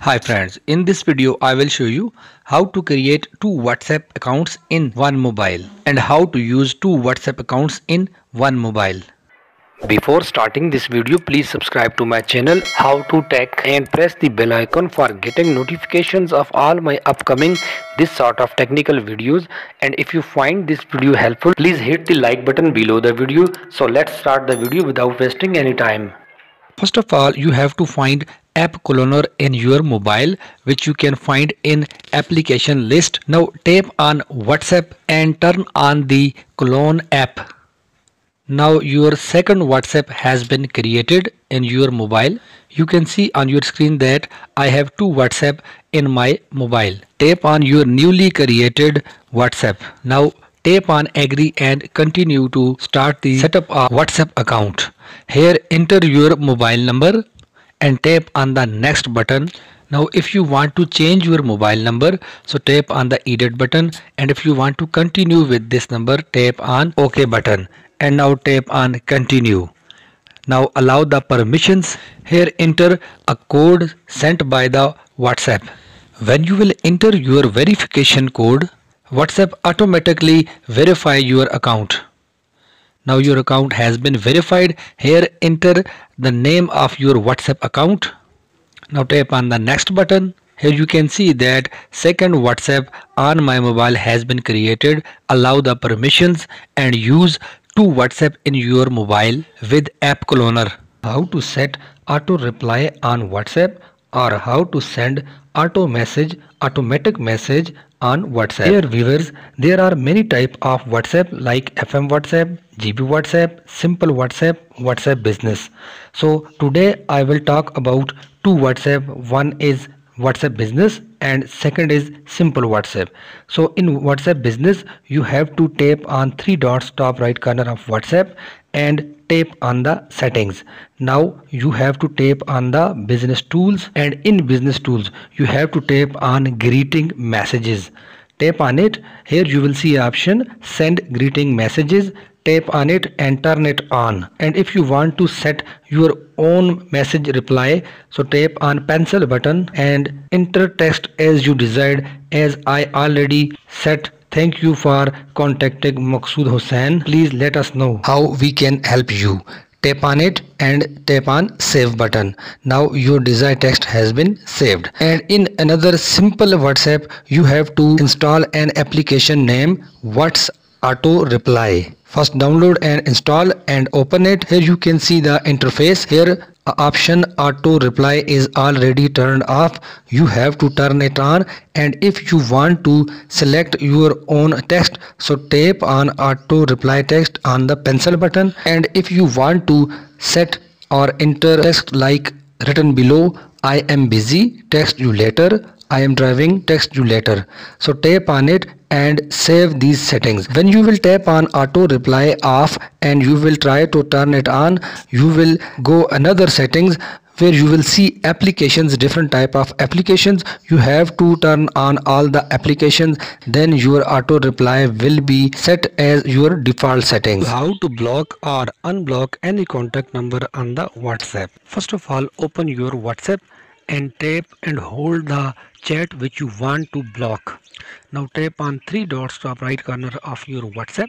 Hi friends, in this video I will show you how to create two WhatsApp accounts in one mobile and how to use two WhatsApp accounts in one mobile. Before starting this video, please subscribe to my channel How to Tech and press the bell icon for getting notifications of all my upcoming this sort of technical videos. And if you find this video helpful, please hit the like button below the video. So let's start the video without wasting any time. First of all, you have to find app cloner in your mobile, which you can find in application list. Now tap on WhatsApp and turn on the clone app. Now your second WhatsApp has been created in your mobile. You can see on your screen that I have two WhatsApp in my mobile. Tap on your newly created WhatsApp. Now tap on agree and continue to start the setup of WhatsApp account. Here enter your mobile number and tap on the next button. Now if you want to change your mobile number, so tap on the edit button, and if you want to continue with this number, tap on OK button and now tap on continue. Now allow the permissions. Here enter a code sent by the WhatsApp. When you will enter your verification code, WhatsApp automatically verify your account. Now your account has been verified. Here enter the name of your WhatsApp account. Now tap on the next button. Here you can see that second WhatsApp on my mobile has been created. Allow the permissions and use two WhatsApp in your mobile with app cloner. How to set auto reply on WhatsApp or how to send automatic message on WhatsApp. Here viewers, there are many type of WhatsApp like FM WhatsApp, GB WhatsApp, simple WhatsApp, WhatsApp business. So today I will talk about two WhatsApp. One is WhatsApp business and second is simple WhatsApp. So in WhatsApp business you have to tap on three dots top right corner of WhatsApp and tap on the settings. Now you have to tap on the business tools, and in business tools you have to tap on greeting messages. Tap on it. Here you will see option send greeting messages. Tap on it and turn it on. And if you want to set your own message reply, so tap on pencil button and enter text as you desired. As I already set thank you for contacting Maqsood Hussain. Please let us know how we can help you. Tap on it and tap on save button. Now your desired text has been saved. And in another simple WhatsApp you have to install an application named What's Auto Reply. First download and install and open it. Here you can see the interface. Here option auto reply is already turned off. You have to turn it on, and if you want to select your own text, so tap on auto reply text on the pencil button. And if you want to set or enter text like written below, I am busy, text you later, I am driving, text you later. So tap on it and save these settings. When you will tap on auto reply off and you will try to turn it on, you will go another settings where you will see applications, different type of applications. You have to turn on all the applications, then your auto reply will be set as your default settings. How to block or unblock any contact number on the WhatsApp. First of all, open your WhatsApp and tap and hold the chat which you want to block. Now tap on three dots top right corner of your WhatsApp.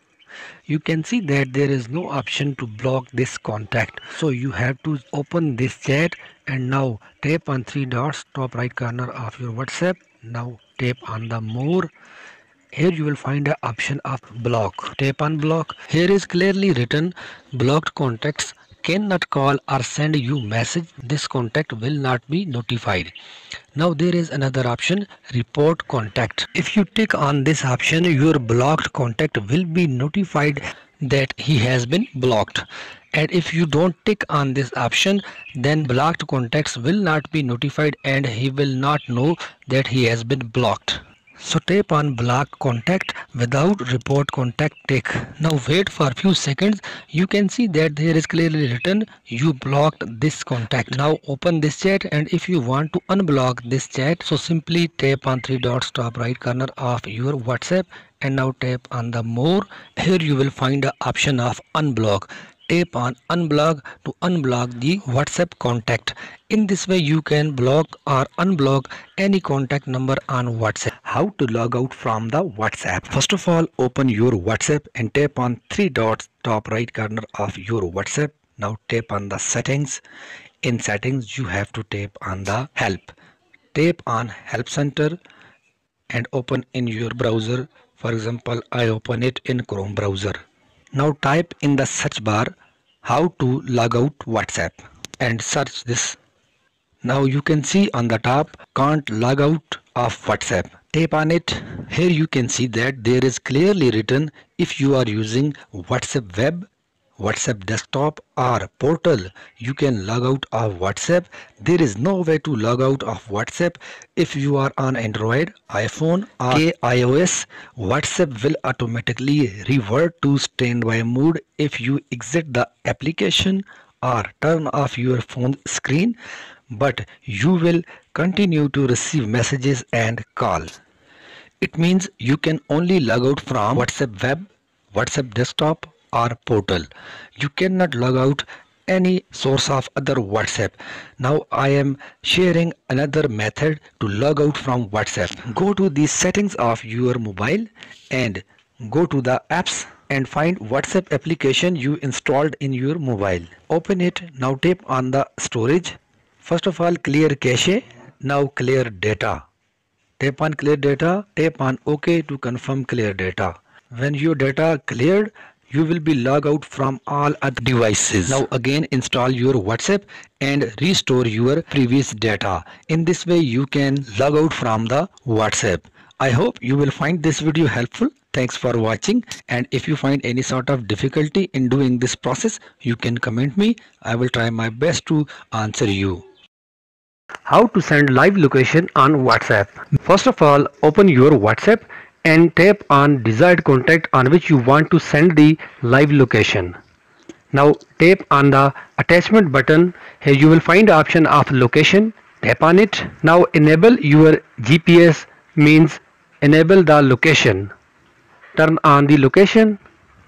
You can see that there is no option to block this contact, so you have to open this chat and now tap on three dots top right corner of your WhatsApp. Now tap on the more. Here you will find the option of block. Tap on block. Here is clearly written blocked contacts cannot call or send you message. This contact will not be notified. Now there is another option, report contact. If you tick on this option, your blocked contact will be notified that he has been blocked. And if you don't tick on this option, then blocked contacts will not be notified and he will not know that he has been blocked. So tap on block contact without report contact tick. Now wait for a few seconds. You can see that there is clearly written you blocked this contact. Now open this chat, and if you want to unblock this chat, so simply tap on three dots top right corner of your WhatsApp and now tap on the more. Here you will find the option of unblock. tap on unblock to unblock the WhatsApp contact. In this way you can block or unblock any contact number on WhatsApp. How to log out from the WhatsApp? First of all, open your WhatsApp and tap on three dots top right corner of your WhatsApp. Now tap on the settings. In settings you have to tap on the help. Tap on help center and open in your browser. For example, I open it in Chrome browser. Now type in the search bar how to log out WhatsApp and search this. Now you can see on the top can't log out of WhatsApp. Tap on it. Here you can see that there is clearly written if you are using WhatsApp web, WhatsApp desktop or portal, you can log out of WhatsApp. There is no way to log out of WhatsApp if you are on Android, iPhone or iOS. WhatsApp will automatically revert to standby mode if you exit the application or turn off your phone screen, but you will continue to receive messages and calls. It means you can only log out from WhatsApp web, WhatsApp desktop or portal. You cannot log out any source of other WhatsApp. Now I am sharing another method to log out from WhatsApp. Go to the settings of your mobile and go to the apps and find WhatsApp application you installed in your mobile. Open it. Now tap on the storage. First of all, clear cache. Now clear data. Tap on clear data. Tap on OK to confirm clear data. When your data cleared, you will be logged out from all other devices. Now again install your WhatsApp and restore your previous data. In this way you can log out from the WhatsApp. I hope you will find this video helpful. Thanks for watching, and if you find any sort of difficulty in doing this process, you can comment me. I will try my best to answer you. How to send live location on WhatsApp? First of all, open your WhatsApp and tap on desired contact on which you want to send the live location. Now tap on the attachment button. Here you will find the option of location. Tap on it. Now enable your GPS, means enable the location. Turn on the location.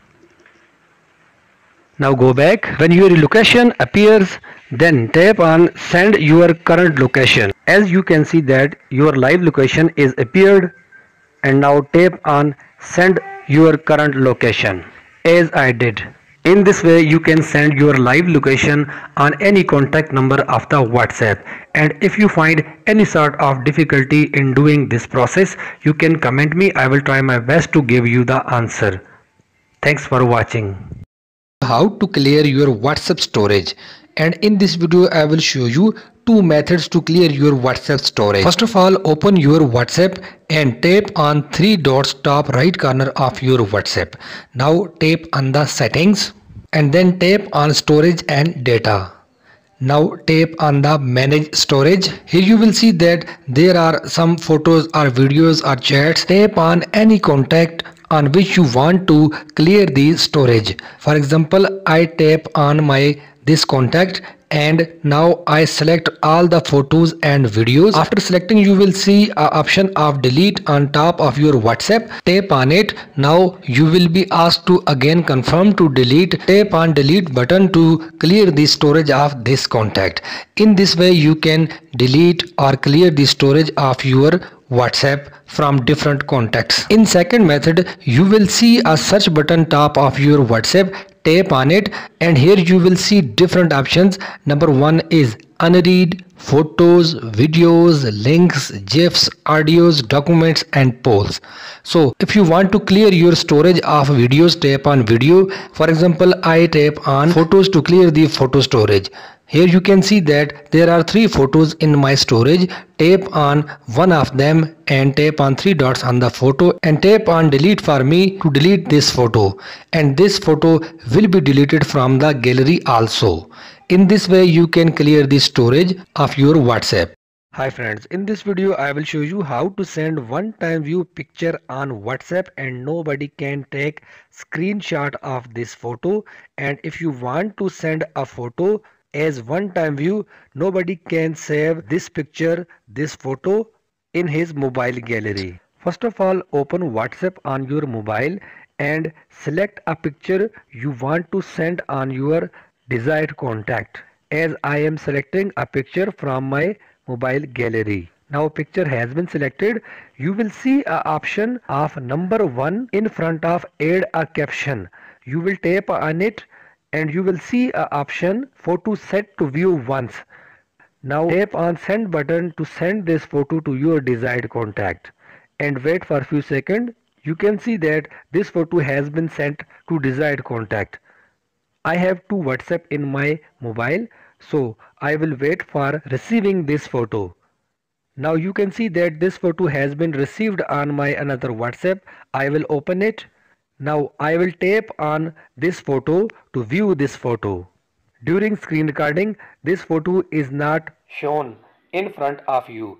Now go back. When your location appears, then tap on send your current location. As you can see that your live location is appeared, and now tap on send your current location as I did. In this way you can send your live location on any contact number of the WhatsApp. And if you find any sort of difficulty in doing this process, you can comment me. I will try my best to give you the answer. Thanks for watching. How to clear your WhatsApp storage, and in this video I will show you two methods to clear your WhatsApp storage. First of all, open your WhatsApp and tap on three dots top right corner of your WhatsApp. Now tap on the settings and then tap on storage and data. Now tap on the manage storage. Here you will see that there are some photos or videos or chats. Tap on any contact on which you want to clear the storage. For example, I tap on this contact and now I select all the photos and videos. After selecting, you will see an option of delete on top of your WhatsApp. Tap on it. Now you will be asked to again confirm to delete. Tap on delete button to clear the storage of this contact. In this way you can delete or clear the storage of your WhatsApp from different contacts. In second method, you will see a search button top of your WhatsApp. Tap on it and here you will see different options. Number one is unread, photos, videos, links, GIFs, audios, documents and polls. So if you want to clear your storage of videos, tap on video. For example, I tap on photos to clear the photo storage. Here you can see that there are 3 photos in my storage. Tap on one of them and tap on 3 dots on the photo and tap on delete for me to delete this photo, and this photo will be deleted from the gallery also. In this way you can clear the storage of your WhatsApp. Hi friends, in this video I will show you how to send one-time view picture on WhatsApp and nobody can take screenshot of this photo. And if you want to send a photo as one-time view, nobody can save this picture, this photo in his mobile gallery. First of all, open WhatsApp on your mobile and select a picture you want to send on your desired contact. As I am selecting a picture from my mobile gallery. Now picture has been selected. You will see a option of number 1 in front of add a caption. You will tap on it and you will see a option photo set to view once. Now tap on send button to send this photo to your desired contact and wait for a few seconds. You can see that this photo has been sent to desired contact. I have two WhatsApp in my mobile, so I will wait for receiving this photo. Now you can see that this photo has been received on my another WhatsApp. I will open it. Now I will tap on this photo to view this photo. During screen recording, this photo is not shown in front of you.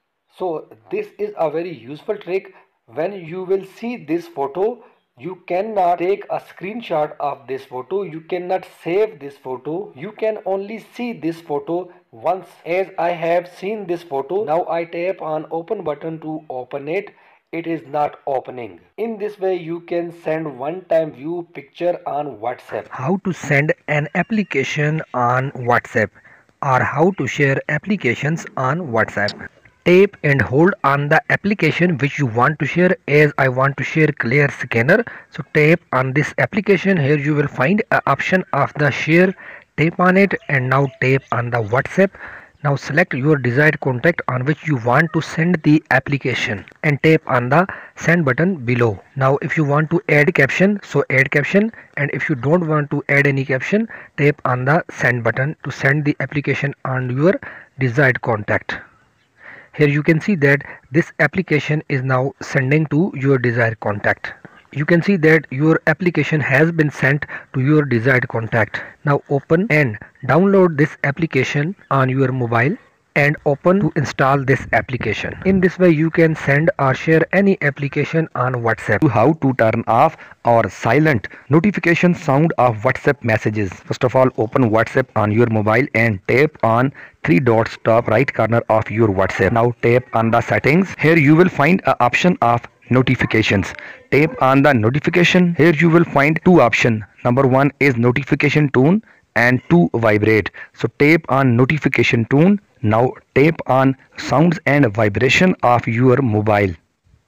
So this is a very useful trick. When you will see this photo, you cannot take a screenshot of this photo. You cannot save this photo. You can only see this photo once. As I have seen this photo, now I tap on open button to open it. It is not opening. In this way you can send one-time view picture on WhatsApp. How to send an application on WhatsApp or how to share applications on WhatsApp. Tap and hold on the application which you want to share. As I want to share Clear Scanner, so tap on this application. Here you will find an option of the share. Tap on it and now tap on the WhatsApp. Now select your desired contact on which you want to send the application and tap on the send button below. Now if you want to add caption, so add caption, and if you don't want to add any caption, tap on the send button to send the application on your desired contact. Here you can see that this application is now sending to your desired contact. You can see that your application has been sent to your desired contact. Now open and download this application on your mobile and open to install this application. In this way you can send or share any application on WhatsApp. How to turn off or silent notification sound of WhatsApp messages. First of all, open WhatsApp on your mobile and tap on three dots top right corner of your WhatsApp. Now tap on the settings. Here you will find an option of notifications. Tap on the notification. Here you will find two options. Number 1 is notification tone and 2 vibrate. So tap on notification tone. Now tap on sounds and vibration of your mobile.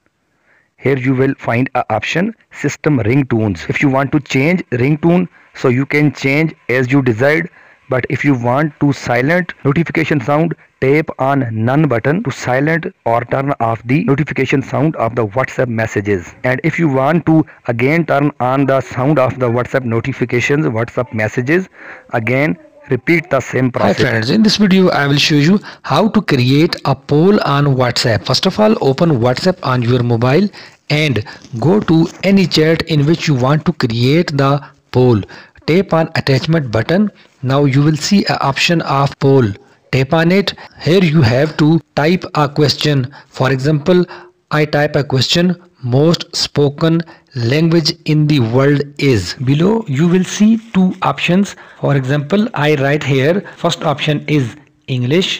Here you will find an option system ringtones. If you want to change ringtone, so you can change as you desired. But if you want to silent notification sound, tap on none button to silent or turn off the notification sound of the WhatsApp messages. And if you want to again turn on the sound of the WhatsApp notifications, WhatsApp messages, again repeat the same process. Hi friends, in this video I will show you how to create a poll on WhatsApp. First of all, open WhatsApp on your mobile and go to any chat in which you want to create the poll. Tap on attachment button. Now you will see an option of poll. Tap on it. Here you have to type a question. For example, I type a question: most spoken language in the world is. Below you will see two options. For example, I write here, first option is English,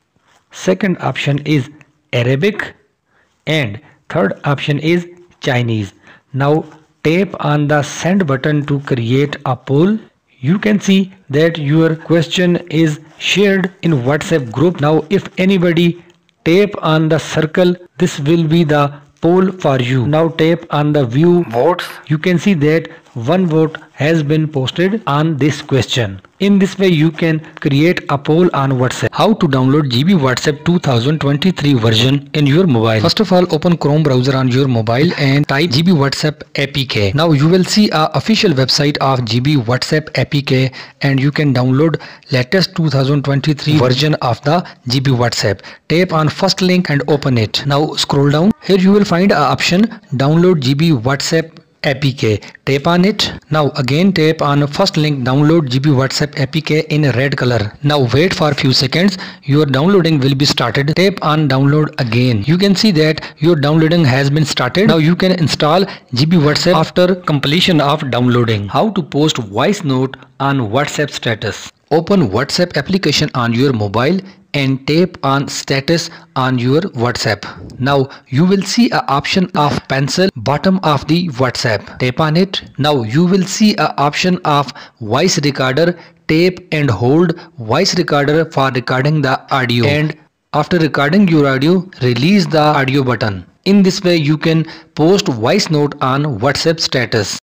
second option is Arabic, and third option is Chinese. Now tap on the send button to create a poll. You can see that your question is shared in WhatsApp group. Now if anybody tap on the circle, this will be the poll for you. Now tap on the view votes. You can see that one vote has been posted on this question. In this way you can create a poll on WhatsApp. How to download GB WhatsApp 2023 version in your mobile. First of all, open Chrome browser on your mobile and type GB WhatsApp APK. Now you will see a official website of GB WhatsApp APK and you can download latest 2023 version of the GB WhatsApp. Tap on first link and open it. Now scroll down. Here you will find a option download GB WhatsApp APK. Tap on it. Now again tap on first link download GB WhatsApp APK in red color. Now wait for a few seconds. Your downloading will be started. Tap on download again. You can see that your downloading has been started. Now you can install GB WhatsApp after completion of downloading. How to post voice note on WhatsApp status. Open WhatsApp application on your mobile and tap on status on your WhatsApp. Now you will see a option of pencil bottom of the WhatsApp. Tap on it. Now you will see a option of voice recorder. Tap and hold voice recorder for recording the audio, and after recording your audio, release the audio button. In this way you can post voice note on WhatsApp status.